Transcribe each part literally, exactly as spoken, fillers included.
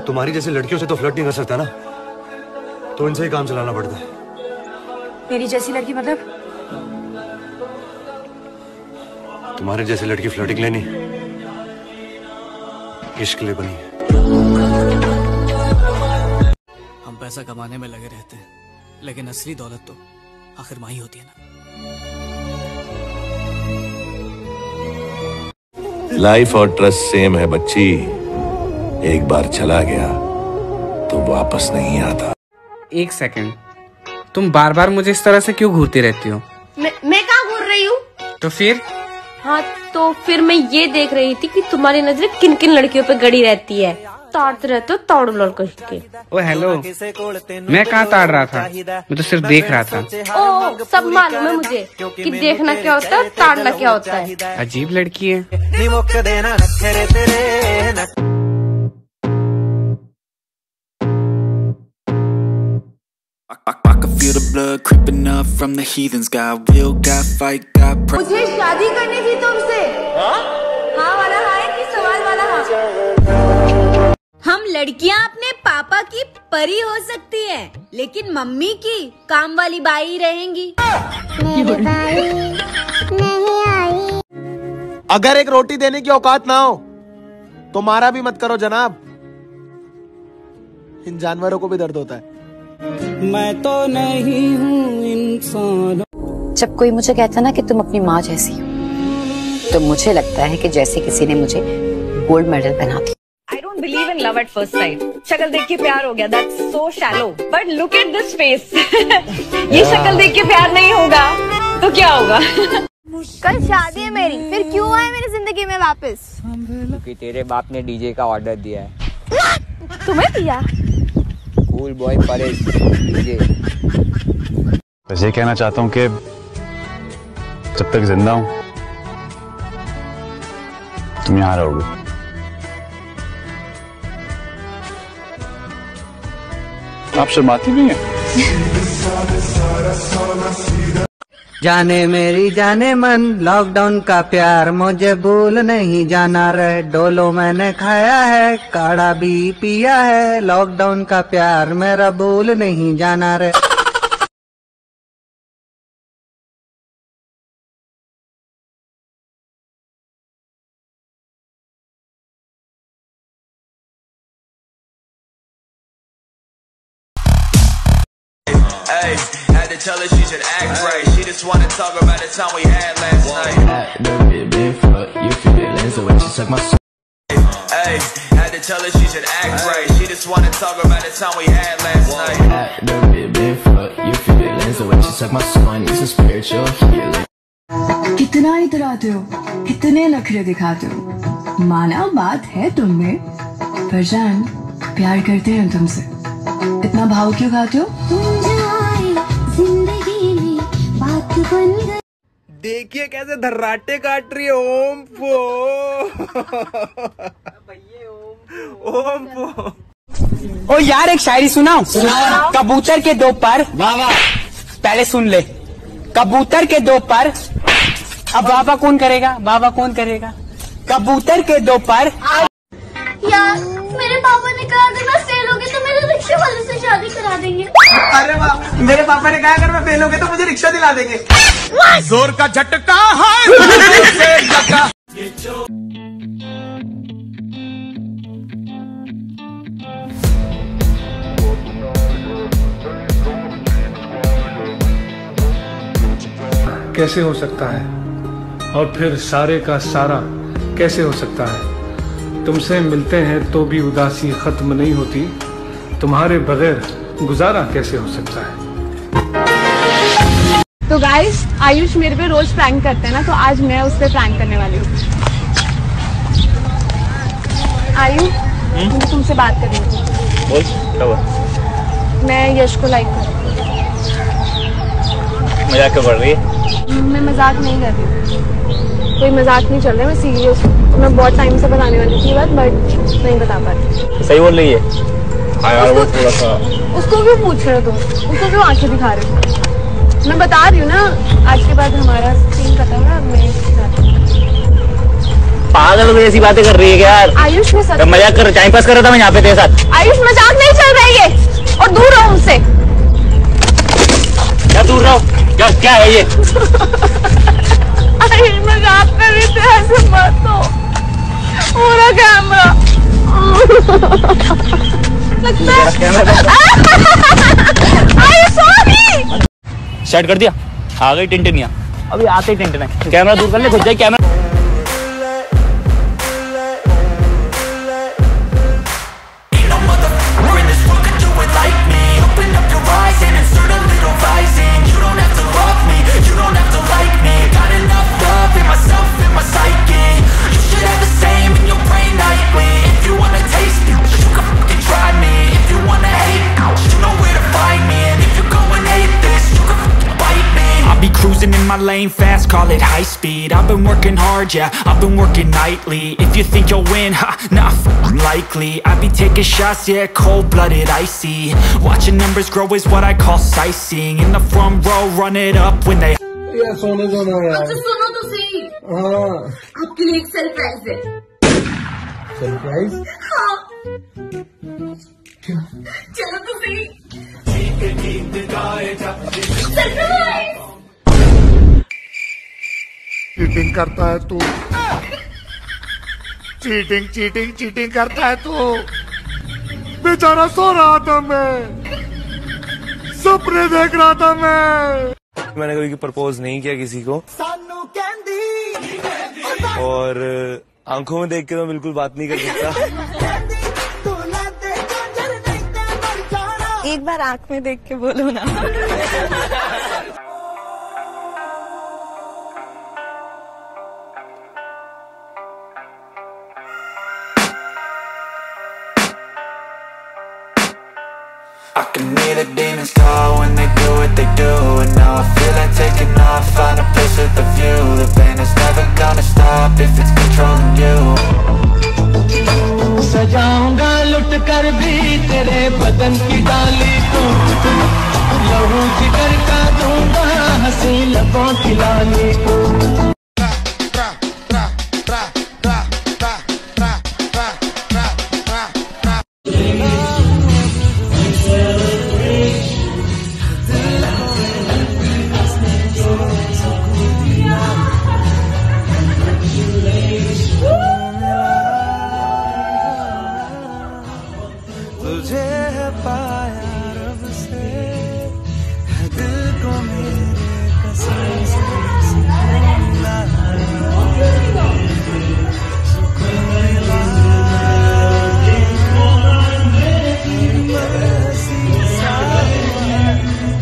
तुम्हारी जैसी लड़कियों से तो फ्लर्ट नहीं कर सकता ना, तो इनसे ही काम चलाना पड़ता है। मेरी जैसी लड़की मतलब? तुम्हारे जैसी लड़की फ्लर्टिंग लेनी इश्क ले बनी है। हम पैसा कमाने में लगे रहते हैं, लेकिन असली दौलत तो आखिर माँ ही होती है ना। लाइफ और ट्रस्ट सेम है बच्ची, एक बार चला गया तो वापस नहीं आता। एक सेकंड, तुम बार बार मुझे इस तरह से क्यों घूरती रहती हो? मैं मैं कहाँ घूर रही हूँ? तो फिर? हाँ तो फिर मैं ये देख रही थी कि तुम्हारी नजरें किन किन लड़कियों पे गड़ी रहती है। ताड़ते रहते हो ताड़ लड़कों के। ओ हेलो, मैं कहाँ ताड़ रहा था, मैं तो सिर्फ देख रहा था। ओ सब मालूम है मुझे कि देखना क्या होता है, ताड़ना क्या होता है। अजीब लड़की है। Feel the blood creeping up from the heathens. Got will, got fight, got pride. मुझे शादी करनी थी तुमसे। हाँ? हाँ वाला हाँ है कि सवाल वाला हाँ? हम लड़कियां अपने पापा की परी हो सकती हैं, लेकिन मम्मी की काम वाली बाई ही रहेंगी। मेरी बाई नहीं आई। अगर एक रोटी देने की औकात ना हो तो मारा भी मत करो जनाब, इन जानवरों को भी दर्द होता है। मैं तो नहीं हूँ इंसान। जब कोई मुझे कहता ना कि तुम अपनी माँ जैसी हो, तो मुझे लगता है कि जैसे किसी ने मुझे गोल्ड मेडल पहना दिया। I don't believe in love at first sight. शक्ल देख के प्यार हो गया, that's so shallow. But look at this face. ये शक्ल देख के प्यार नहीं होगा तो क्या होगा? कल शादी है मेरी, फिर क्यों आए मेरी जिंदगी में वापस? क्योंकि तेरे बाप ने डीजे का ऑर्डर दिया है। तुम्हें दिया? Cool boy Paresh DJ. बस ये कहना चाहता हूँ कि जब तक जिंदा हूँ तुम यहाँ रहोगे। आप शर्माती भी हैं? जाने मेरी जाने मन, लॉकडाउन का प्यार मुझे भूल नहीं जाना रे। डोलो मैंने खाया है, काढ़ा भी पिया है, लॉकडाउन का प्यार मेरा भूल नहीं जाना रे। Hey, had to tell her she should act right. She just wanna talk about the time we had last night. Hey, had to tell her she should act right. She just wanna talk about the time we had last night. कितना इतराते हो, कितने नखरे दिखाते हो, माना बात है तुमने, पर जान प्यार करते हैं तुमसे, इतना भाव क्यों खाते हो? देखिए कैसे धर्राटे काट रही है ओम फो। ओम फो। ओ यार एक शायरी सुनाओ। कबूतर के दो पर, वाह वाह, पहले सुन ले। कबूतर के दो पर, अब बाबा कौन करेगा, बाबा कौन करेगा? कबूतर के दो पर। यार मेरे पापा ने कहा अगर मैं फेल हो गई तो मेरे रिक्शे वाले से शादी करा देंगे। अरे वाह, मेरे पापा ने कहा अगर मैं फेल हो गई तो मुझे रिक्शा दिला देंगे। जोर का झटका है। कैसे हो सकता है, और फिर सारे का सारा कैसे हो सकता है? तुमसे मिलते हैं तो भी उदासी खत्म नहीं होती, तुम्हारे बगैर गुजारा कैसे हो सकता है? तो गाइस, आयुष मेरे पे रोज प्रैंक करते हैं ना, तो आज मैं उस पे प्रैंक करने वाली हूँ। आयुष, मुझे तुमसे बात करनी थी। बोल, क्या हुआ? मैं यश को लाइक कर रही हूँ। मजाक क्यों कर रही है? मैं मजाक नहीं कर रही हूँ, कोई मजाक नहीं चल रहा है, मैं सीरियस हूँ। मैं बहुत टाइम से बताने वाली थी बात, बट नहीं बता पाती। सही बोल रही है? हाँ यार, वो थोड़ा सा। उसको क्यों पूछ रहे हो तुम? उसको क्यों आंखें दिखा रहे हो? मैं बता रही हूँ ना, आज के बाद हमारा सीन खत्म है, अब मैं पागल को ऐसी बातें कर रही है क्या यार? आयुष में सच तो मजाक कर टाइम पास कर रहा था मैं यहाँ पे तेरे साथ। आयुष मजाक नहीं चल रहा है ये, और दूर रहो मुझसे। क्या दूर रहो? क्या क्या है ये? आयुष मजाक कर रही थी, ऐसे मत हो। पूरा कैमरा लगता है। आयुष सॉरी। स्टार्ट कर दिया? आ गई टिंटनिया। अभी आते ही टिंटन है। कैमरा दूर कर ले, खुद जाए camera. Cruising in my lane fast, call it high speed. I've been working hard, yeah, I've been working nightly. If you think you'll win, ha, nah, f***ing likely. I be taking shots, yeah, cold-blooded, icy. Watching numbers grow is what I call sightseeing. In the front row, run it up when they यार सोने दो ना यार। अच्छा सुनो तो सही। हाँ। आपके लिए एक सरप्राइज है। सरप्राइज? हाँ। चलो तो सही। सरप्राइज। चीटिंग करता है तू, चीटिंग चीटिंग चीटिंग करता है तू। बेचारा सो रहा था, मैं सपने देख रहा था। मैं मैंने कभी प्रपोज नहीं किया किसी को, और आंखों में देख के तो बिल्कुल बात नहीं कर सकता। एक बार आंख में देख के बोलो ना। I can hear the demons call when they do what they do. And now I feel like taking off, find a place with a view. The pain is never gonna stop if it's controlling you. सजाऊंगा लुट कर भी तेरे बदन की डाली को, लहू जिगर का दूंगा हंसी लबों की लाली को। तुझे है पाया रब से, है दिल को मेरे कसम से मिला, सुकून मिला। बरसी सावन,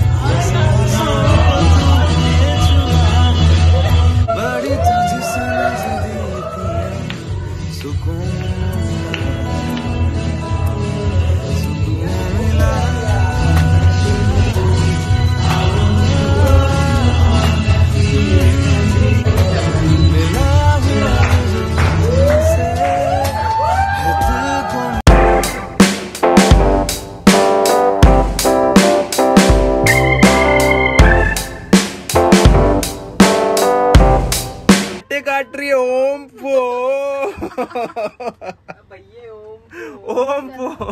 बड़ी तुझसे नजदीक है, सुकून काट रही है। ओम पो ओम पो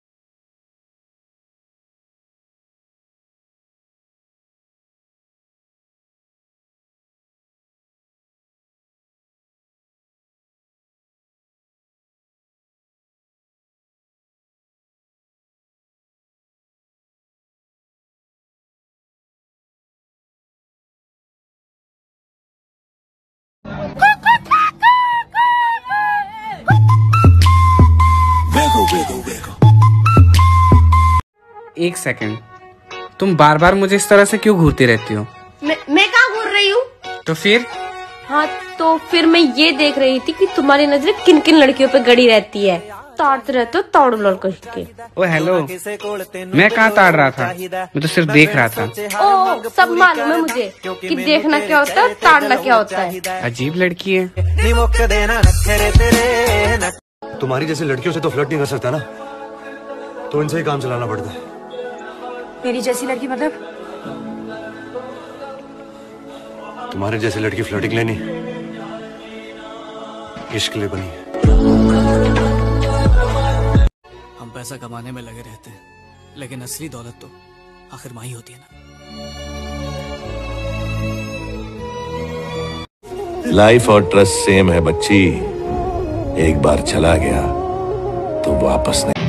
एक सेकंड, तुम बार बार मुझे इस तरह से क्यों घूरती रहती हो? मैं मैं कहाँ घूर रही हूँ? तो फिर? हाँ तो फिर मैं ये देख रही थी कि तुम्हारी नजरें किन किन लड़कियों पे गड़ी रहती है। ताड़ते रहते हो ताड़ लड़कों के। ओ हेलो, मैं कहाँ ताड़ रहा था, मैं तो सिर्फ देख रहा था। ओ सब मालूम है मुझे कि देखना क्या होता है, ताड़ना क्या होता है। अजीब लड़की है। तुम्हारी जैसी लड़कियों से तो फ्लर्ट नहीं कर सकता ना, तो इनसे ही काम चलाना पड़ता है। मेरी जैसी लड़की मतलब? तुम्हारे जैसी लड़की फ्लर्टिंग लेनी इश्क के लिए बनी है। हम पैसा कमाने में लगे रहते हैं, लेकिन असली दौलत तो आखिर माँ ही होती है ना। लाइफ और ट्रस्ट सेम है बच्ची, एक बार चला गया तो वापस नहीं।